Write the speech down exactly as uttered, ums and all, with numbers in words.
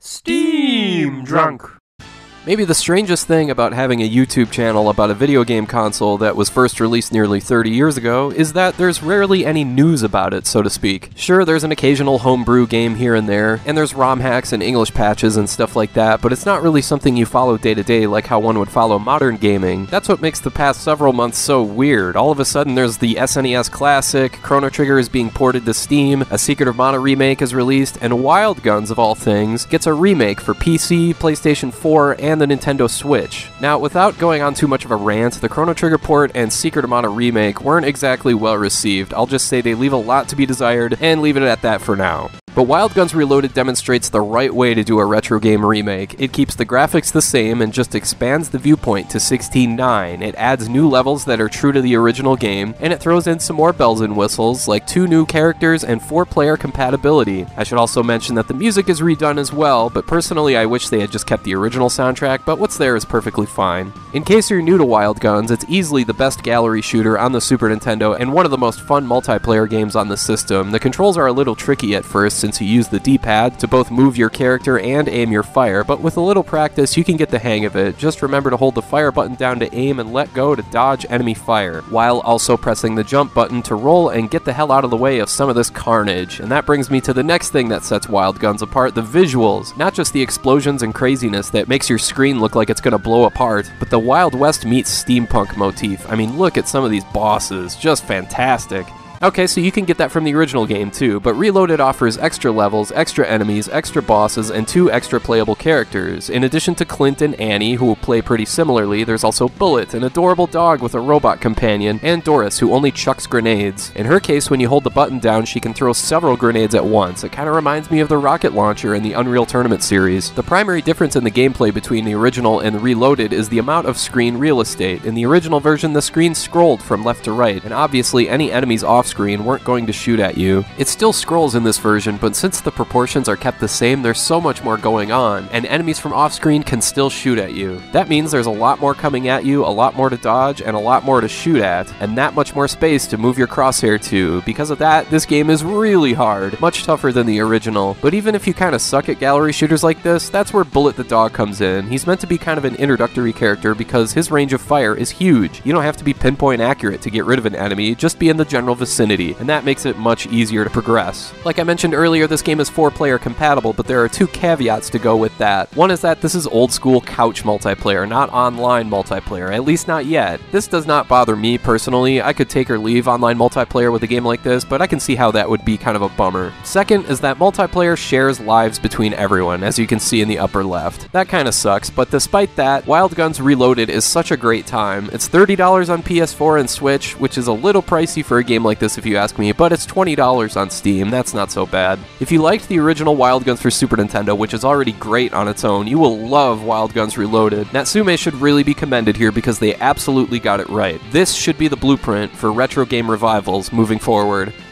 Steam Drunk. Maybe the strangest thing about having a YouTube channel about a video game console that was first released nearly thirty years ago is that there's rarely any news about it, so to speak. Sure, there's an occasional homebrew game here and there, and there's ROM hacks and English patches and stuff like that, but it's not really something you follow day to day like how one would follow modern gaming. That's what makes the past several months so weird. All of a sudden there's the S N E S Classic, Chrono Trigger is being ported to Steam, a Secret of Mana remake is released, and Wild Guns, of all things, gets a remake for P C, PlayStation four, and the Nintendo Switch. Now, without going on too much of a rant, the Chrono Trigger port and Secret of Mana remake weren't exactly well received. I'll just say they leave a lot to be desired, and leave it at that for now. But Wild Guns Reloaded demonstrates the right way to do a retro game remake. It keeps the graphics the same and just expands the viewpoint to sixteen nine. It adds new levels that are true to the original game, and it throws in some more bells and whistles, like two new characters and four player compatibility. I should also mention that the music is redone as well, but personally I wish they had just kept the original soundtrack, but what's there is perfectly fine. In case you're new to Wild Guns, it's easily the best gallery shooter on the Super Nintendo and one of the most fun multiplayer games on the system. The controls are a little tricky at first, since you use the D-pad to both move your character and aim your fire, but with a little practice you can get the hang of it. Just remember to hold the fire button down to aim and let go to dodge enemy fire, while also pressing the jump button to roll and get the hell out of the way of some of this carnage. And that brings me to the next thing that sets Wild Guns apart, the visuals. Not just the explosions and craziness that makes your screen look like it's gonna blow apart, but the Wild West meets steampunk motif. I mean, look at some of these bosses, just fantastic. Okay, so you can get that from the original game too, but Reloaded offers extra levels, extra enemies, extra bosses, and two extra playable characters. In addition to Clint and Annie, who will play pretty similarly, there's also Bullet, an adorable dog with a robot companion, and Doris, who only chucks grenades. In her case, when you hold the button down, she can throw several grenades at once. It kind of reminds me of the rocket launcher in the Unreal Tournament series. The primary difference in the gameplay between the original and the Reloaded is the amount of screen real estate. In the original version, the screen scrolled from left to right, and obviously any enemies off screen weren't going to shoot at you. It still scrolls in this version, but since the proportions are kept the same, there's so much more going on, and enemies from off screen can still shoot at you. That means there's a lot more coming at you, a lot more to dodge, and a lot more to shoot at, and that much more space to move your crosshair to. Because of that, this game is really hard, much tougher than the original. But even if you kind of suck at gallery shooters like this, that's where Bullet the dog comes in. He's meant to be kind of an introductory character because his range of fire is huge. You don't have to be pinpoint accurate to get rid of an enemy, just be in the general vicinity, and that makes it much easier to progress. Like I mentioned earlier, this game is four player compatible, but there are two caveats to go with that. One is that this is old school couch multiplayer, not online multiplayer, at least not yet. This does not bother me personally. I could take or leave online multiplayer with a game like this, but I can see how that would be kind of a bummer. Second is that multiplayer shares lives between everyone, as you can see in the upper left. That kind of sucks, but despite that, Wild Guns Reloaded is such a great time. It's thirty dollars on P S four and Switch, which is a little pricey for a game like this if you ask me, but it's twenty dollars on Steam. That's not so bad. If you liked the original Wild Guns for Super Nintendo, which is already great on its own, you will love Wild Guns Reloaded. Natsume should really be commended here because they absolutely got it right. This should be the blueprint for retro game revivals moving forward.